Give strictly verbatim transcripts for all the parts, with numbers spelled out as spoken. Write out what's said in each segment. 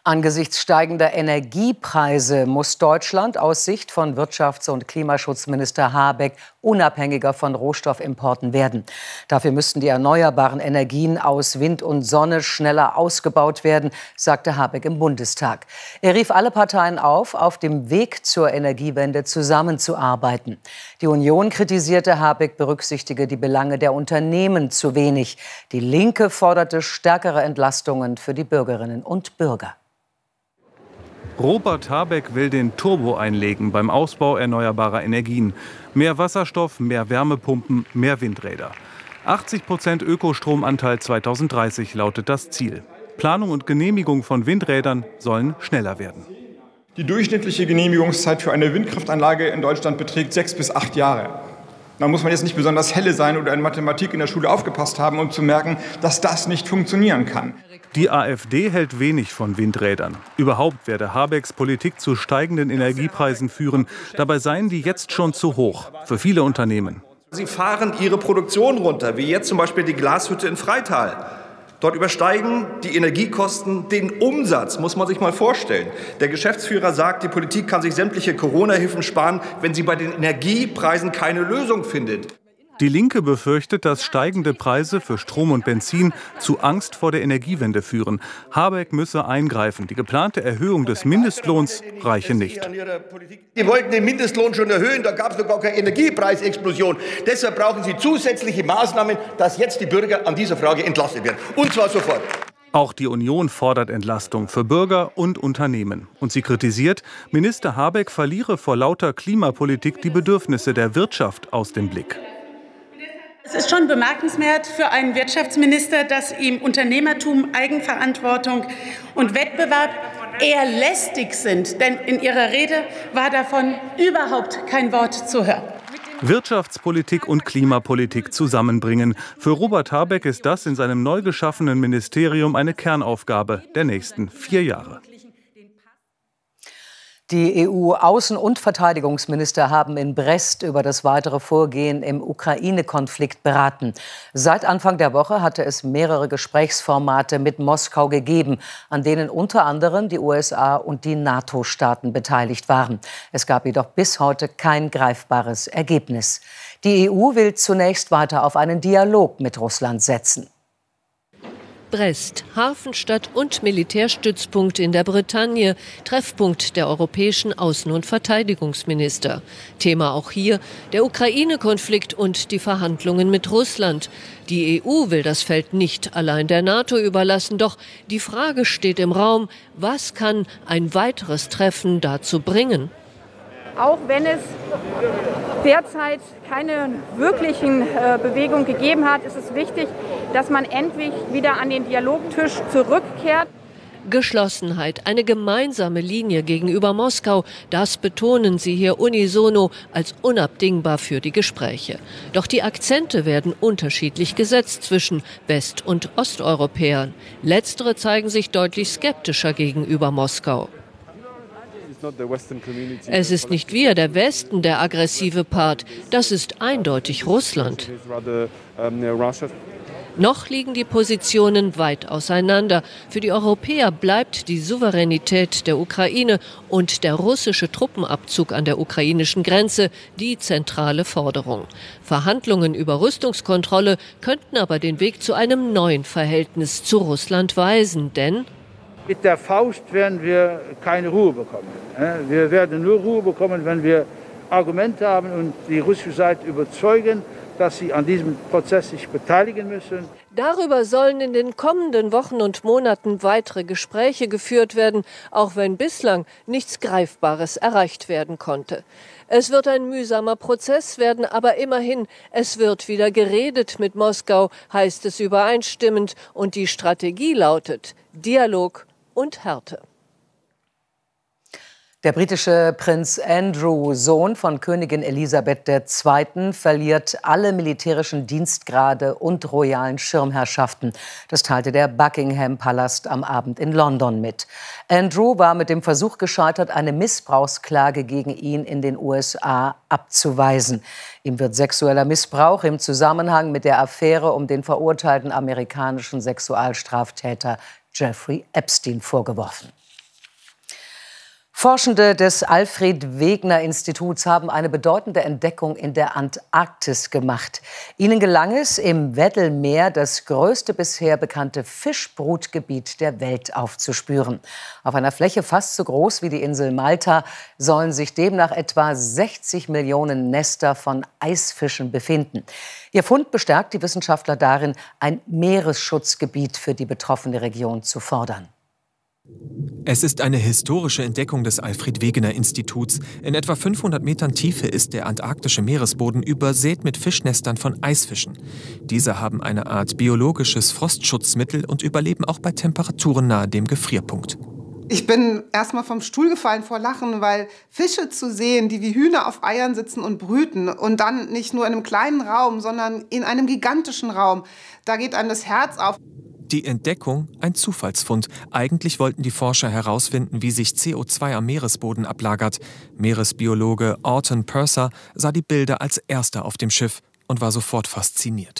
Angesichts steigender Energiepreise muss Deutschland aus Sicht von Wirtschafts- und Klimaschutzminister Habeck unabhängiger von Rohstoffimporten werden. Dafür müssten die erneuerbaren Energien aus Wind und Sonne schneller ausgebaut werden, sagte Habeck im Bundestag. Er rief alle Parteien auf, auf dem Weg zur Energiewende zusammenzuarbeiten. Die Union kritisierte, Habeck berücksichtige die Belange der Unternehmen zu wenig. Die Linke forderte stärkere Entlastungen für die Bürgerinnen und Bürger. Robert Habeck will den Turbo einlegen beim Ausbau erneuerbarer Energien. Mehr Wasserstoff, mehr Wärmepumpen, mehr Windräder. achtzig Prozent Ökostromanteil zweitausenddreißig lautet das Ziel. Planung und Genehmigung von Windrädern sollen schneller werden. Die durchschnittliche Genehmigungszeit für eine Windkraftanlage in Deutschland beträgt sechs bis acht Jahre. Da muss man jetzt nicht besonders helle sein oder in Mathematik in der Schule aufgepasst haben, um zu merken, dass das nicht funktionieren kann. Die AfD hält wenig von Windrädern. Überhaupt werde Habecks Politik zu steigenden Energiepreisen führen. Dabei seien die jetzt schon zu hoch für viele Unternehmen. Sie fahren ihre Produktion runter, wie jetzt zum Beispiel die Glashütte in Freital. Dort übersteigen die Energiekosten den Umsatz, muss man sich mal vorstellen. Der Geschäftsführer sagt, die Politik kann sich sämtliche Corona-Hilfen sparen, wenn sie bei den Energiepreisen keine Lösung findet. Die Linke befürchtet, dass steigende Preise für Strom und Benzin zu Angst vor der Energiewende führen. Habeck müsse eingreifen. Die geplante Erhöhung des Mindestlohns reiche nicht. Sie wollten den Mindestlohn schon erhöhen, da gab es noch gar keine Energiepreisexplosion. Deshalb brauchen Sie zusätzliche Maßnahmen, dass jetzt die Bürger an dieser Frage entlastet werden. Und zwar sofort. Auch die Union fordert Entlastung für Bürger und Unternehmen. Und sie kritisiert, Minister Habeck verliere vor lauter Klimapolitik die Bedürfnisse der Wirtschaft aus dem Blick. Es ist schon bemerkenswert für einen Wirtschaftsminister, dass ihm Unternehmertum, Eigenverantwortung und Wettbewerb eher lästig sind. Denn in Ihrer Rede war davon überhaupt kein Wort zu hören. Wirtschaftspolitik und Klimapolitik zusammenbringen. Für Robert Habeck ist das in seinem neu geschaffenen Ministerium eine Kernaufgabe der nächsten vier Jahre. Die E U-Außen- und Verteidigungsminister haben in Brest über das weitere Vorgehen im Ukraine-Konflikt beraten. Seit Anfang der Woche hatte es mehrere Gesprächsformate mit Moskau gegeben, an denen unter anderem die U S A und die NATO-Staaten beteiligt waren. Es gab jedoch bis heute kein greifbares Ergebnis. Die E U will zunächst weiter auf einen Dialog mit Russland setzen. Brest, Hafenstadt und Militärstützpunkt in der Bretagne, Treffpunkt der europäischen Außen- und Verteidigungsminister. Thema auch hier der Ukraine-Konflikt und die Verhandlungen mit Russland. Die E U will das Feld nicht allein der NATO überlassen, doch die Frage steht im Raum, was kann ein weiteres Treffen dazu bringen? Auch wenn es derzeit keine wirklichen äh, Bewegungen gegeben hat, ist es wichtig, dass man endlich wieder an den Dialogtisch zurückkehrt. Geschlossenheit, eine gemeinsame Linie gegenüber Moskau, das betonen sie hier unisono als unabdingbar für die Gespräche. Doch die Akzente werden unterschiedlich gesetzt zwischen West- und Osteuropäern. Letztere zeigen sich deutlich skeptischer gegenüber Moskau. Es ist nicht wir, der Westen, der aggressive Part. Das ist eindeutig Russland. Noch liegen die Positionen weit auseinander. Für die Europäer bleibt die Souveränität der Ukraine und der russische Truppenabzug an der ukrainischen Grenze die zentrale Forderung. Verhandlungen über Rüstungskontrolle könnten aber den Weg zu einem neuen Verhältnis zu Russland weisen, denn mit der Faust werden wir keine Ruhe bekommen. Wir werden nur Ruhe bekommen, wenn wir Argumente haben und die russische Seite überzeugen, dass sie an diesem Prozess sich beteiligen müssen. Darüber sollen in den kommenden Wochen und Monaten weitere Gespräche geführt werden, auch wenn bislang nichts Greifbares erreicht werden konnte. Es wird ein mühsamer Prozess werden, aber immerhin, es wird wieder geredet mit Moskau, heißt es übereinstimmend. Und die Strategie lautet Dialog und Härte. Der britische Prinz Andrew, Sohn von Königin Elisabeth der Zweiten, verliert alle militärischen Dienstgrade und royalen Schirmherrschaften. Das teilte der Buckingham-Palast am Abend in London mit. Andrew war mit dem Versuch gescheitert, eine Missbrauchsklage gegen ihn in den U S A abzuweisen. Ihm wird sexueller Missbrauch im Zusammenhang mit der Affäre um den verurteilten amerikanischen Sexualstraftäter Jeffrey Epstein vorgeworfen. Forschende des Alfred-Wegener-Instituts haben eine bedeutende Entdeckung in der Antarktis gemacht. Ihnen gelang es, im Weddell-Meer das größte bisher bekannte Fischbrutgebiet der Welt aufzuspüren. Auf einer Fläche fast so groß wie die Insel Malta sollen sich demnach etwa sechzig Millionen Nester von Eisfischen befinden. Ihr Fund bestärkt die Wissenschaftler darin, ein Meeresschutzgebiet für die betroffene Region zu fordern. Es ist eine historische Entdeckung des Alfred-Wegener-Instituts. In etwa fünfhundert Metern Tiefe ist der antarktische Meeresboden übersät mit Fischnestern von Eisfischen. Diese haben eine Art biologisches Frostschutzmittel und überleben auch bei Temperaturen nahe dem Gefrierpunkt. Ich bin erst mal vom Stuhl gefallen vor Lachen, weil Fische zu sehen, die wie Hühner auf Eiern sitzen und brüten und dann nicht nur in einem kleinen Raum, sondern in einem gigantischen Raum, da geht einem das Herz auf. Die Entdeckung ein Zufallsfund. Eigentlich wollten die Forscher herausfinden, wie sich C O zwei am Meeresboden ablagert. Meeresbiologe Orton Purser sah die Bilder als erster auf dem Schiff und war sofort fasziniert.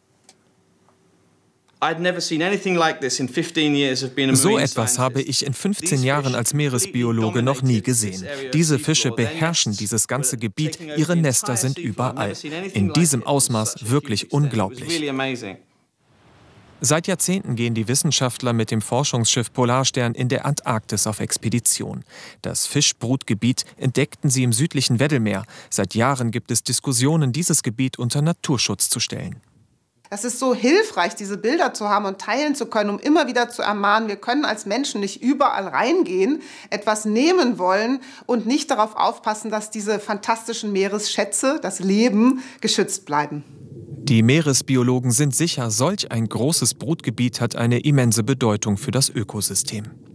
So etwas habe ich in fünfzehn Jahren als Meeresbiologe noch nie gesehen. Diese Fische beherrschen dieses ganze Gebiet, ihre Nester sind überall. In diesem Ausmaß wirklich unglaublich. Seit Jahrzehnten gehen die Wissenschaftler mit dem Forschungsschiff Polarstern in der Antarktis auf Expedition. Das Fischbrutgebiet entdeckten sie im südlichen Weddell-Meer. Seit Jahren gibt es Diskussionen, dieses Gebiet unter Naturschutz zu stellen. Das ist so hilfreich, diese Bilder zu haben und teilen zu können, um immer wieder zu ermahnen, wir können als Menschen nicht überall reingehen, etwas nehmen wollen und nicht darauf aufpassen, dass diese fantastischen Meeresschätze, das Leben, geschützt bleiben. Die Meeresbiologen sind sicher, solch ein großes Brutgebiet hat eine immense Bedeutung für das Ökosystem.